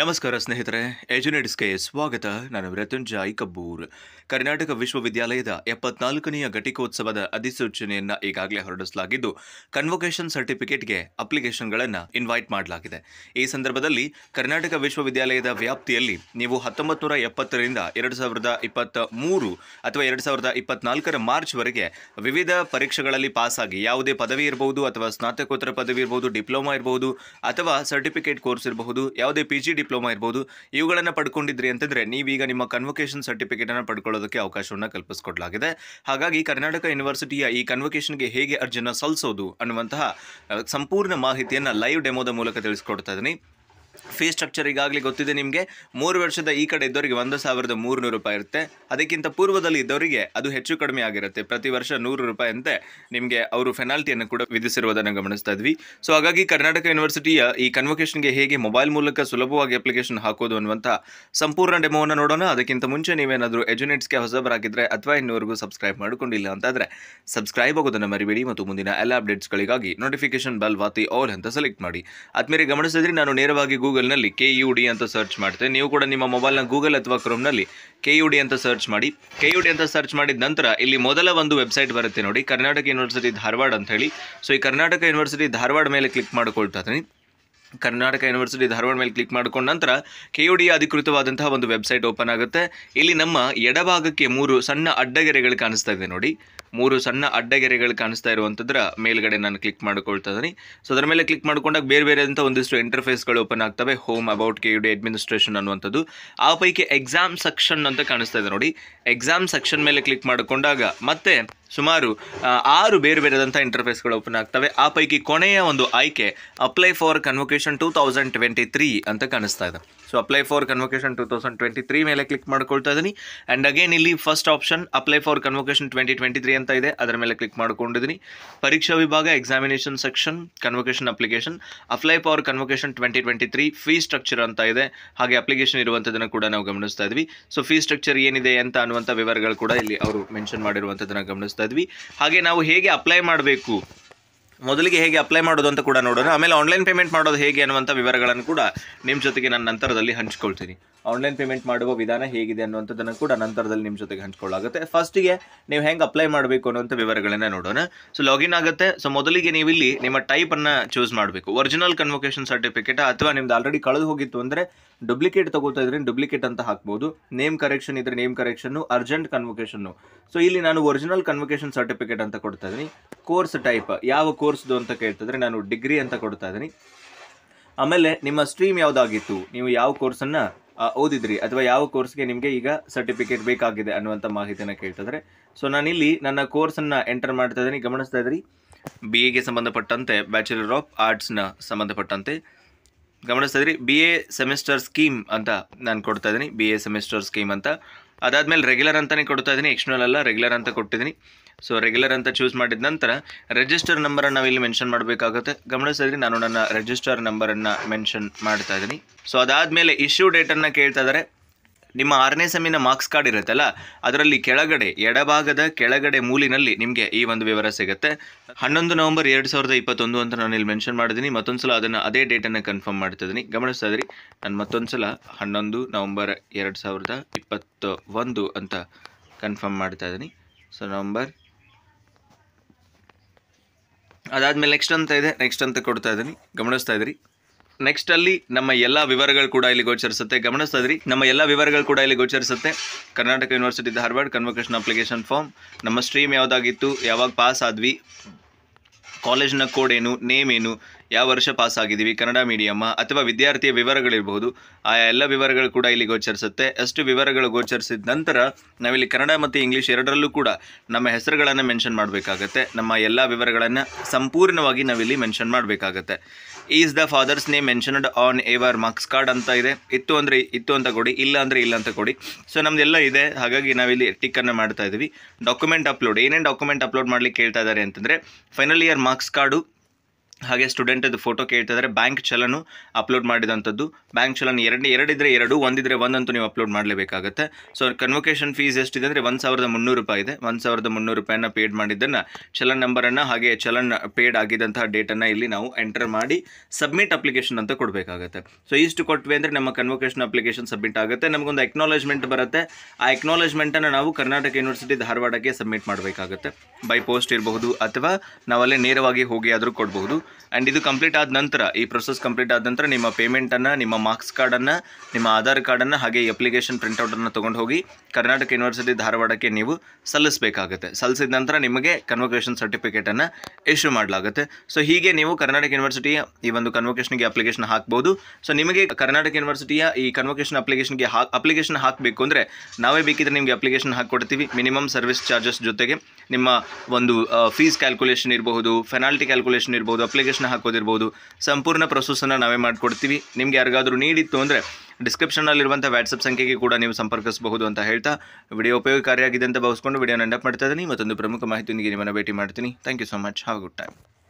ನಮಸ್ಕಾರ ಸ್ನೇಹಿತರೆ, ಎಜುನೆಟ್ಸ್ಗೆ ಸ್ವಾಗತ. ನಾನು ಮೃತ್ಯುಂಜಯ್ ಕಬ್ಬೂರ್. ಕರ್ನಾಟಕ ವಿಶ್ವವಿದ್ಯಾಲಯದ 74ನೆಯ ಘಟಿಕೋತ್ಸವದ ಅಧಿಸೂಚನೆಯನ್ನು ಈಗಾಗಲೇ ಹೊರಡಿಸಲಾಗಿದ್ದು, ಕನ್ವೊಕೇಶನ್ ಸರ್ಟಿಫಿಕೇಟ್ಗೆ ಅಪ್ಲಿಕೇಶನ್ಗಳನ್ನು ಇನ್ವೈಟ್ ಮಾಡಲಾಗಿದೆ. ಈ ಸಂದರ್ಭದಲ್ಲಿ ಕರ್ನಾಟಕ ವಿಶ್ವವಿದ್ಯಾಲಯದ ವ್ಯಾಪ್ತಿಯಲ್ಲಿ ನೀವು 1970ರಿಂದ 2023 ಅಥವಾ 2024ರ ಮಾರ್ಚ್ವರೆಗೆ ವಿವಿಧ ಪರೀಕ್ಷೆಗಳಲ್ಲಿ ಪಾಸ್ ಆಗಿ ಯಾವುದೇ ಪದವಿ ಇರಬಹುದು ಅಥವಾ ಸ್ನಾತಕೋತ್ತರ ಪದವಿ ಇರಬಹುದು, ಡಿಪ್ಲೊಮಾ ಇರಬಹುದು ಅಥವಾ ಸರ್ಟಿಫಿಕೇಟ್ ಕೋರ್ಸ್ ಇರಬಹುದು, ಯಾವುದೇ PG ಡಿಪ್ಲೊಮಾ ಇರಬಹುದು, ಇವುಗಳನ್ನು ಪಡ್ಕೊಂಡಿದ್ರಿ ಅಂತಂದ್ರೆ ನೀವೀಗ ನಿಮ್ಮ ಕನ್ವೊಕೇಶನ್ ಸರ್ಟಿಫಿಕೇಟ್ ಅನ್ನು ಪಡ್ಕೊಳ್ಳೋದಕ್ಕೆ ಅವಕಾಶವನ್ನು ಕಲ್ಪಿಸಿಕೊಡಲಾಗಿದೆ. ಹಾಗಾಗಿ ಕರ್ನಾಟಕ ಯೂನಿವರ್ಸಿಟಿಯ ಈ ಕನ್ವೊಕೇಶನ್ಗೆ ಹೇಗೆ ಅರ್ಜಿಯನ್ನು ಸಲ್ಲಿಸೋದು ಅನ್ನುವಂತಹ ಸಂಪೂರ್ಣ ಮಾಹಿತಿಯನ್ನು ಲೈವ್ ಡೆಮೋದ ಮೂಲಕ ತಿಳಿಸ್ಕೊಡ್ತಾ ಇದ್ದೀನಿ. ಫೀ ಸ್ಟ್ರಕ್ಚರ್ ಈಗಾಗಲೇ ಗೊತ್ತಿದೆ ನಿಮಗೆ. 3 ವರ್ಷದ ಈ ಕಡೆ ಇದ್ದವರಿಗೆ 1,300 ರೂಪಾಯಿ ಇರುತ್ತೆ. ಅದಕ್ಕಿಂತ ಪೂರ್ವದಲ್ಲಿ ಇದ್ದವರಿಗೆ ಅದು ಹೆಚ್ಚು ಕಡಿಮೆ ಆಗಿರುತ್ತೆ. ಪ್ರತಿ ವರ್ಷ 100 ರೂಪಾಯಿ ಅಂತೆ ನಿಮಗೆ ಅವರು ಪೆನಾಲ್ಟಿಯನ್ನು ಕೂಡ ವಿಧಿಸಿರುವುದನ್ನು ಗಮನಿಸ್ತಾ ಇದ್ವಿ. ಸೊ ಹಾಗಾಗಿ ಕರ್ನಾಟಕ ಯೂನಿವರ್ಸಿಟಿಯ ಈ ಕನ್ವೊಕೇಶನ್ಗೆ ಹೇಗೆ ಮೊಬೈಲ್ ಮೂಲಕ ಸುಲಭವಾಗಿ ಅಪ್ಲಿಕೇಶನ್ ಹಾಕೋದು ಅನ್ನುವಂಥ ಸಂಪೂರ್ಣ ಡೆಮೋವನ್ನು ನೋಡೋಣ. ಅದಕ್ಕಿಂತ ಮುಂಚೆ ನೀವೇನಾದರೂ ಎಜುನೆಟ್ಸ್ಗೆ ಹೊಸಬರಾಗಿದ್ದರೆ ಅಥವಾ ಇನ್ನೂವರೆಗೂ ಸಬ್ಸ್ಕ್ರೈಬ್ ಮಾಡಿಕೊಂಡಿಲ್ಲ ಅಂತಾದರೆ ಸಬ್ಸ್ಕ್ರೈಬ್ ಆಗೋದನ್ನು ಮರಿಬೇಡಿ ಮತ್ತು ಮುಂದಿನ ಎಲ್ಲ ಅಪ್ಡೇಟ್ಸ್ಗಳಿಗಾಗಿ ನೋಟಿಫಿಕೇಶನ್ ಬೆಲ್ ವಾತಿ ಆಲ್ ಅಂತ ಸೆಲೆಕ್ಟ್ ಮಾಡಿ. ಆದ್ಮೇಲೆ ಗಮನಿಸಿದ್ರೆ ನಾನು ನೇರವಾಗಿ ಗೂಗಲ್ನಲ್ಲಿ KUD ಅಂತ ಸರ್ಚ್ ಮಾಡ್ತೇನೆ. ನೀವು ಕೂಡ ನಿಮ್ಮ ಮೊಬೈಲ್ನ ಗೂಗಲ್ ಅಥವಾ ಕ್ರೋಮ್ನಲ್ಲಿ KUD ಅಂತ ಸರ್ಚ್ ಮಾಡಿ. KUD ಅಂತ ಸರ್ಚ್ ಮಾಡಿದ ನಂತರ ಇಲ್ಲಿ ಮೊದಲ ಒಂದು ವೆಬ್ಸೈಟ್ ಬರುತ್ತೆ ನೋಡಿ, ಕರ್ನಾಟಕ ಯೂನಿವರ್ಸಿಟಿ ಧಾರವಾಡ ಅಂತ ಹೇಳಿ. ಸೊ ಈ ಕರ್ನಾಟಕ ಯೂನಿವರ್ಸಿಟಿ ಧಾರವಾಡ ಮೇಲೆ ಕ್ಲಿಕ್ ಮಾಡಿಕೊಳ್ತಾ ಇದ್ದೀನಿ. ಕರ್ನಾಟಕ ಯೂನಿವರ್ಸಿಟಿ ಧಾರವಾಡ ಮೇಲೆ ಕ್ಲಿಕ್ ಮಾಡಿಕೊಂಡ ನಂತರ KUD ಅಧಿಕೃತವಾದಂತಹ ಒಂದು ವೆಬ್ಸೈಟ್ ಓಪನ್ ಆಗುತ್ತೆ. ಇಲ್ಲಿ ನಮ್ಮ ಎಡಭಾಗಕ್ಕೆ 3 ಸಣ್ಣ ಅಡ್ಡಗೆರೆಗಳು ಕಾಣಿಸ್ತಾ ಇದೆ ನೋಡಿ. 3 ಸಣ್ಣ ಅಡ್ಡಗೆರೆಗಳು ಕಾಣಿಸ್ತಾ ಇರುವಂಥದ್ರ ಮೇಲ್ಗಡೆ ನಾನು ಕ್ಲಿಕ್ ಮಾಡಿಕೊಳ್ತಾ ಇದ್ದೀನಿ. ಸೊ ಅದರ ಮೇಲೆ ಕ್ಲಿಕ್ ಮಾಡ್ಕೊಂಡಾಗ ಬೇರೆ ಅಂತ ಒಂದಿಷ್ಟು ಇಂಟರ್ಫೇಸ್ಗಳು ಓಪನ್ ಆಗ್ತವೆ. ಹೋಮ್, ಅಬೌಟ್, KUD ಅಡ್ಮಿನಿಸ್ಟ್ರೇಷನ್ ಅನ್ನುವಂಥದ್ದು. ಆ ಪೈಕಿ ಎಕ್ಸಾಮ್ ಸೆಕ್ಷನ್ ಅಂತ ಕಾಣಿಸ್ತಾ ಇದೆ ನೋಡಿ. ಎಕ್ಸಾಮ್ ಸೆಕ್ಷನ್ ಮೇಲೆ ಕ್ಲಿಕ್ ಮಾಡಿಕೊಂಡಾಗ ಮತ್ತೆ ಸುಮಾರು 6 ಬೇರೆದಂಥ ಇಂಟರ್ಫೇಸ್ಗಳು ಓಪನ್ ಆಗ್ತವೆ. ಆ ಪೈಕಿ ಕೊನೆಯ ಒಂದು ಆಯ್ಕೆ ಅಪ್ಲೈ ಫಾರ್ ಕನ್ವೊಕೇಶನ್ 2023 ಅಂತ ಕಾಣಿಸ್ತಾ ಇದೆ. ಸೊ ಅಪ್ಲೈ ಫಾರ್ ಕನ್ವೊಕೇಶನ್ 2023 ಮೇಲೆ ಕ್ಲಿಕ್ ಮಾಡ್ಕೊಳ್ತಾ ಇದ್ದೀನಿ. ಆ್ಯಂಡ್ ಅಗೇನ್ ಇಲ್ಲಿ first option apply for convocation 2023 ಅಂತ ಇದೆ, ಅದರ ಮೇಲೆ ಕ್ಲಿಕ್ ಮಾಡ್ಕೊಂಡಿದ್ದೀನಿ. ಪರೀಕ್ಷಾ ವಿಭಾಗ, examination section, convocation application, apply for convocation 2023, fee structure ಅಂತ ಇದೆ. ಹಾಗೆ ಅಪ್ಲಿಕೇಶನ್ ಇರುವಂಥದ್ದನ್ನು ಕೂಡ ನಾವು ಗಮನಿಸ್ತಾ ಇದ್ವಿ. ಸೊ ಫೀ ಸ್ಟ್ರಕ್ಚರ್ ಏನಿದೆ ಅಂತ ಅನ್ನುವಂಥ ವಿವರಗಳು ಕೂಡ ಇಲ್ಲಿ ಅವರು ಮೆನ್ಷನ್ ಮಾಡಿರುವಂಥದ್ದನ್ನು ಗಮನಿಸ್ತಾ ಇದ್ವಿ. ಹಾಗೆ ನಾವು ಹೇಗೆ ಅಪ್ಲೈ ಮಾಡಬೇಕು, ಮೊದಲಿಗೆ ಹೇಗೆ ಅಪ್ಲೈ ಮಾಡೋದು ಅಂತ ಕೂಡ ನೋಡೋಣ. ಆಮೇಲೆ ಆನ್ಲೈನ್ ಪೇಮೆಂಟ್ ಮಾಡೋದು ಹೇಗೆ ಅನ್ನುವಂಥ ವಿವರಗಳನ್ನು ಕೂಡ ನಿಮ್ಮ ಜೊತೆಗೆ ನಾನು ನಂತರದಲ್ಲಿ ಹಂಚ್ಕೊಳ್ತೀನಿ. ಆನ್ಲೈನ್ ಪೇಮೆಂಟ್ ಮಾಡುವ ವಿಧಾನ ಹೇಗಿದೆ ಅನ್ನುವಂಥದ್ದನ್ನು ಕೂಡ ನಂತರದಲ್ಲಿ ನಿಮ್ಮ ಜೊತೆಗೆ ಹಂಚ್ಕೊಳ್ಳಾಗುತ್ತೆ. ಫಸ್ಟಿಗೆ ನೀವು ಹೆಂಗೆ ಅಪ್ಲೈ ಮಾಡಬೇಕು ಅನ್ನುವಂಥ ವಿವರಗಳನ್ನ ನೋಡೋಣ. ಸೊ ಲಾಗಿನ್ ಆಗುತ್ತೆ. ಸೊ ಮೊದಲಿಗೆ ನೀವು ಇಲ್ಲಿ ನಿಮ್ಮ ಟೈಪನ್ನು ಚೂಸ್ ಮಾಡಬೇಕು. ಒರಿಜಿನಲ್ ಕನ್ವೊಕೇಶನ್ ಸರ್ಟಿಫಿಕೇಟ್ ಅಥವಾ ನಿಮ್ದು ಆಲ್ರೆಡಿ ಕಳೆದು ಹೋಗಿತ್ತು ಅಂದರೆ ಡುಪ್ಲಿಕೇಟ್ ತಗೋತಾ ಇದ್ರೆ ಡುಪ್ಲಿಕೇಟ್ ಅಂತ ಹಾಕ್ಬೋದು. ನೇಮ್ ಕರೆಕ್ಷನ್ ಇದ್ರೆ ನೇಮ್ ಕರೆಕ್ಷನ್ನು, ಅರ್ಜೆಂಟ್ ಕನ್ವೊಕೇಶನ್ನು. ಸೊ ಇಲ್ಲಿ ನಾನು ಒರಿಜಿನಲ್ ಕನ್ವೊಕೇಶನ್ ಸರ್ಟಿಫಿಕೇಟ್ ಅಂತ ಕೊಡ್ತಾ ಇದ್ದೀನಿ. ಕೋರ್ಸ್ ಟೈಪ್ ಯಾವ ಕೋರ್ಸ್ದು ಅಂತ ಕೇಳ್ತಿದ್ರೆ ನಾನು ಡಿಗ್ರಿ ಅಂತ ಕೊಡ್ತಾ ಇದ್ದೀನಿ. ಆಮೇಲೆ ನಿಮ್ಮ ಸ್ಟ್ರೀಮ್ ಯಾವುದಾಗಿತ್ತು, ನೀವು ಯಾವ ಕೋರ್ಸನ್ನು ಓದಿದ್ರಿ ಅಥವಾ ಯಾವ ಕೋರ್ಸ್ಗೆ ನಿಮಗೆ ಈಗ ಸರ್ಟಿಫಿಕೇಟ್ ಬೇಕಾಗಿದೆ ಅನ್ನುವಂಥ ಮಾಹಿತಿಯನ್ನು ಕೇಳ್ತಿದ್ರೆ. ಸೊ ನಾನಿಲ್ಲಿ ನನ್ನ ಕೋರ್ಸನ್ನು ಎಂಟರ್ ಮಾಡ್ತಾ ಇದ್ದೀನಿ. ಗಮನಿಸ್ತಾ ಇದ್ರಿ BAಗೆ ಸಂಬಂಧಪಟ್ಟಂತೆ, ಬ್ಯಾಚುಲರ್ ಆಫ್ ಆರ್ಟ್ಸ್ನ ಸಂಬಂಧಪಟ್ಟಂತೆ ಗಮನಿಸ್ತಾ ಇದ್ರಿ. BA ಸೆಮಿಸ್ಟರ್ ಸ್ಕೀಮ್ ಅಂತ ನಾನು ಕೊಡ್ತಾ ಇದ್ದೀನಿ, BA ಸೆಮಿಸ್ಟರ್ ಸ್ಕೀಮ್ ಅಂತ. ಅದಾದಮೇಲೆ ರೆಗ್ಯುಲರ್ ಅಂತಲೇ ಕೊಡ್ತಾ ಇದ್ದೀನಿ, ಎಕ್ಸ್ಟರ್ನಲ್ ಅಲ್ಲ, ರೆಗ್ಯುಲರ್ ಅಂತ ಕೊಟ್ಟಿದ್ದೀನಿ. ಸೊ ರೆಗ್ಯುಲರ್ ಅಂತ ಚೂಸ್ ಮಾಡಿದ ನಂತರ ರಿಜಿಸ್ಟರ್ ನಂಬರನ್ನು ನಾವು ಇಲ್ಲಿ ಮೆನ್ಷನ್ ಮಾಡಬೇಕಾಗುತ್ತೆ. ಗಮನಿಸ್ತಾ ಇದ್ರಿ ನಾನು ನನ್ನ ರಿಜಿಸ್ಟರ್ ನಂಬರನ್ನು ಮೆನ್ಷನ್ ಮಾಡ್ತಾ ಇದ್ದೀನಿ. ಸೊ ಅದಾದಮೇಲೆ ಇಶ್ಯೂ ಡೇಟನ್ನು ಕೇಳ್ತಾ ಇದ್ದಾರೆ. ನಿಮ್ಮ 6ನೇ ಸೆಮ್ಮಿನ ಮಾರ್ಕ್ಸ್ ಕಾರ್ಡ್ ಇರುತ್ತಲ್ಲ, ಅದರಲ್ಲಿ ಕೆಳಗಡೆ ಎಡಭಾಗದ ಕೆಳಗಡೆ ಮೂಲಿನಲ್ಲಿ ನಿಮಗೆ ಈ ಒಂದು ವಿವರ ಸಿಗುತ್ತೆ. 11 ನವೆಂಬರ್ 2021 ಅಂತ ನಾನು ಇಲ್ಲಿ ಮೆನ್ಷನ್ ಮಾಡಿದ್ದೀನಿ. ಮತ್ತೊಂದು ಸಲ ಅದನ್ನು ಅದೇ ಡೇಟನ್ನು ಕನ್ಫರ್ಮ್ ಮಾಡ್ತಾ ಇದ್ದೀನಿ. ಗಮನಿಸ್ತಾ ಇದ್ರಿ ನಾನು ಮತ್ತೊಂದು ಸಲ 11 ನವೆಂಬರ್ 2021 ಅಂತ ಕನ್ಫರ್ಮ್ ಮಾಡ್ತಾ ಇದ್ದೀನಿ. ಸೊ ನವೆಂಬರ್, ಅದಾದಮೇಲೆ ನೆಕ್ಸ್ಟ್ ಅಂತ ಇದೆ, ನೆಕ್ಸ್ಟ್ ಅಂತ ಕೊಡ್ತಾ ಇದ್ದೀನಿ. ಗಮನಿಸ್ತಾ ಇದ್ರಿ ನೆಕ್ಸ್ಟ್ ಅಲ್ಲಿ ನಮ್ಮ ಎಲ್ಲ ವಿವರಗಳು ಕೂಡ ಇಲ್ಲಿ ಗೋಚರಿಸುತ್ತೆ. ಗಮನಿಸ್ತಾ ಇದ್ರಿ ನಮ್ಮ ಎಲ್ಲ ವಿವರಗಳು ಕೂಡ ಇಲ್ಲಿ ಗೋಚರಿಸುತ್ತೆ. Karnataka university Dharwad convocation application form, ನಮ್ಮ ಸ್ಟ್ರೀಮ್ ಯಾವುದಾಗಿತ್ತು, ಯಾವಾಗ ಪಾಸ್ ಆದ್ವಿ, ಕಾಲೇಜ್ನ ಕೋಡ್ ಏನು, ನೇಮ್ ಏನು, ಯಾವ ವರ್ಷ ಪಾಸ್ ಆಗಿದ್ದೀವಿ, ಕನ್ನಡ ಮೀಡಿಯಮ್ಮ ಅಥವಾ ವಿದ್ಯಾರ್ಥಿಯ ವಿವರಗಳಿರ್ಬೋದು, ಆ ಎಲ್ಲ ವಿವರಗಳು ಕೂಡ ಇಲ್ಲಿ ಗೋಚರಿಸುತ್ತೆ. ಅಷ್ಟು ವಿವರಗಳು ಗೋಚರಿಸಿದ ನಂತರ ನಾವಿಲ್ಲಿ ಕನ್ನಡ ಮತ್ತು ಇಂಗ್ಲೀಷ್ ಎರಡರಲ್ಲೂ ಕೂಡ ನಮ್ಮ ಹೆಸರುಗಳನ್ನು ಮೆನ್ಷನ್ ಮಾಡಬೇಕಾಗತ್ತೆ. ನಮ್ಮ ಎಲ್ಲ ವಿವರಗಳನ್ನು ಸಂಪೂರ್ಣವಾಗಿ ನಾವಿಲ್ಲಿ ಮೆನ್ಷನ್ ಮಾಡಬೇಕಾಗತ್ತೆ. Is the father's name mentioned on ever marks card ಅಂತ ಇದೆ. ಇತ್ತು ಅಂದರೆ ಇತ್ತು ಅಂತ ಕೊಡಿ, ಇಲ್ಲ ಅಂದರೆ ಇಲ್ಲ ಅಂತ ಕೊಡಿ. ಸೊ ನಮ್ದೆಲ್ಲ ಇದೆ, ಹಾಗಾಗಿ ನಾವಿಲ್ಲಿ ಟಿಕ್ಕನ್ನು ಮಾಡ್ತಾ ಇದ್ದೀವಿ. ಡಾಕ್ಯುಮೆಂಟ್ ಅಪ್ಲೋಡ್, ಏನೇನು ಡಾಕ್ಯುಮೆಂಟ್ ಅಪ್ಲೋಡ್ ಮಾಡಲಿಕ್ಕೆ ಕೇಳ್ತಾ ಇದ್ದಾರೆ ಅಂತಂದರೆ ಫೈನಲ್ ಇಯರ್ ಮಾರ್ಕ್ಸ್ ಕಾರ್ಡು, ಹಾಗೆ ಸ್ಟೂಡೆಂಟದು ಫೋಟೋ ಕೇಳ್ತಿದ್ದಾರೆ. ಬ್ಯಾಂಕ್ ಚಲನು ಅಪ್ಲೋಡ್ ಮಾಡಿದಂಥದ್ದು. ಬ್ಯಾಂಕ್ ಚಲನ್ ಎರಡಿದ್ರೆ 2, ಒಂದಿದ್ರೆ 1 ಅಂತೂ ನೀವು ಅಪ್ಲೋಡ್ ಮಾಡಲೇಬೇಕಾಗುತ್ತೆ. ಸೊ ಕನ್ವೊಕೇಷನ್ ಫೀಸ್ ಎಷ್ಟಿದೆ ಅಂದರೆ ₹1,300 ಇದೆ. ₹1,300 ಪೇಡ್ ಮಾಡಿದ್ದನ್ನು ಚಲನ್ ನಂಬರನ್ನು ಹಾಗೆ ಚಲನ್ ಪೇಡ್ ಆಗಿದ್ದಂತಹ ಡೇಟನ್ನು ಇಲ್ಲಿ ನಾವು ಎಂಟರ್ ಮಾಡಿ ಸಬ್ಮಿಟ್ ಅಪ್ಲಿಕೇಶನ್ ಅಂತ ಕೊಡಬೇಕಾಗುತ್ತೆ. ಸೊ ಇಷ್ಟು ಕೊಟ್ವಿ ಅಂದರೆ ನಮ್ಮ ಕನ್ವೊಕೇಷನ್ ಅಪ್ಲಿಕೇಶನ್ ಸಬ್ಮಿಟ್ ಆಗುತ್ತೆ. ನಮಗೊಂದು ಎಕ್ನಾಲೇಜ್ಮೆಂಟ್ ಬರುತ್ತೆ. ಆ ಎಕ್ನಾಲೇಜ್ಮೆಂಟನ್ನು ನಾವು ಕರ್ನಾಟಕ ಯೂನಿವರ್ಸಿಟಿ ಧಾರವಾಡಕ್ಕೆ ಸಬ್ಮಿಟ್ ಮಾಡಬೇಕಾಗುತ್ತೆ. ಬೈ ಪೋಸ್ಟ್ ಇರಬಹುದು ಅಥವಾ ನಾವಲ್ಲೇ ನೇರವಾಗಿ ಹೋಗಿ ಆದರೂ ಕೊಡಬಹುದು. ಆ್ಯಂಡ್ ಇದು ಕಂಪ್ಲೀಟ್ ಆದ ನಂತರ, ಈ ಪ್ರೊಸೆಸ್ ಕಂಪ್ಲೀಟ್ ಆದ ನಂತರ ನಿಮ್ಮ ಪೇಮೆಂಟನ್ನು, ನಿಮ್ಮ ಮಾರ್ಕ್ಸ್ ಕಾರ್ಡನ್ನು, ನಿಮ್ಮ ಆಧಾರ್ ಕಾರ್ಡನ್ನು ಹಾಗೆ ಅಪ್ಲಿಕೇಶನ್ ಪ್ರಿಂಟೌಟನ್ನು ತೊಗೊಂಡು ಹೋಗಿ ಕರ್ನಾಟಕ ಯೂನಿವರ್ಸಿಟಿ ಧಾರವಾಡಕ್ಕೆ ನೀವು ಸಲ್ಲಿಸಬೇಕಾಗುತ್ತೆ. ಸಲ್ಲಿಸಿದ ನಂತರ ನಿಮಗೆ ಕನ್ವೊಕೇಷನ್ ಸರ್ಟಿಫಿಕೇಟನ್ನು ಇಶ್ಯೂ ಮಾಡಲಾಗುತ್ತೆ. ಸೊ ಹೀಗೆ ನೀವು ಕರ್ನಾಟಕ ಯೂನಿವರ್ಸಿಟಿಯ ಈ ಒಂದು ಕನ್ವೊಕೇಷನ್ಗೆ ಅಪ್ಲಿಕೇಶನ್ ಹಾಕ್ಬೋದು. ಸೊ ನಿಮಗೆ ಕರ್ನಾಟಕ ಯೂನಿವರ್ಸಿಟಿಯ ಈ ಕನ್ವೊಕೇಷನ್ ಅಪ್ಲಿಕೇಶನ್ ಹಾಕಬೇಕು ಅಂದರೆ ನಾವೇ ಬೇಕಿದ್ರೆ ನಿಮಗೆ ಅಪ್ಲಿಕೇಶನ್ ಹಾಕ್ಕೊಡ್ತೀವಿ. ಮಿನಿಮಮ್ ಸರ್ವಿಸ್ ಚಾರ್ಜಸ್ ಜೊತೆಗೆ ನಿಮ್ಮ ಒಂದು ಫೀಸ್ ಕ್ಯಾಲ್ಕುಲೇಷನ್ ಇರಬಹುದು, ಪೆನಾಲ್ಟಿ ಕ್ಯಾಲ್ಕುಲೇಷನ್ ಇರ್ಬೋದು, ಅಪ್ಲಿಕೇಶನ್ ಹಾಕೋದಿರ್ಬೋದು, ಸಂಪೂರ್ಣ ಪ್ರೊಸೆಸನ್ನು ನಾವೇ ಮಾಡಿಕೊಡ್ತೀವಿ. ನಿಮಗೆ ಯಾರಿಗಾದರೂ ನೀಡಿತ್ತು ಅಂದರೆ ಡಿಸ್ಕ್ರಿಪ್ಷನ್ನಲ್ಲಿರುವಂಥ ವಾಟ್ಸಪ್ ಸಂಖ್ಯೆಗೆ ಕೂಡ ನೀವು ಸಂಪರ್ಕಿಸಬಹುದು ಅಂತ ಹೇಳ್ತಾ, ವಿಡಿಯೋ ಉಪಯೋಗಕಾರಿಯಾಗಿದೆ ಅಂತ ಭಾವಿಸ್ಕೊಂಡು ವಿಡಿಯೋನ ಎಂಡ್ ಅಪ್ ಮಾಡ್ತಾ ಇದ್ದೀನಿ. ಮತ್ತೊಂದು ಪ್ರಮುಖ ಮಾಹಿತಿಯೊಂದಿಗೆ ನಿಮ್ಮನ್ನು ಭೇಟಿ ಮಾಡ್ತೀನಿ. Thank you so much. Have a good time.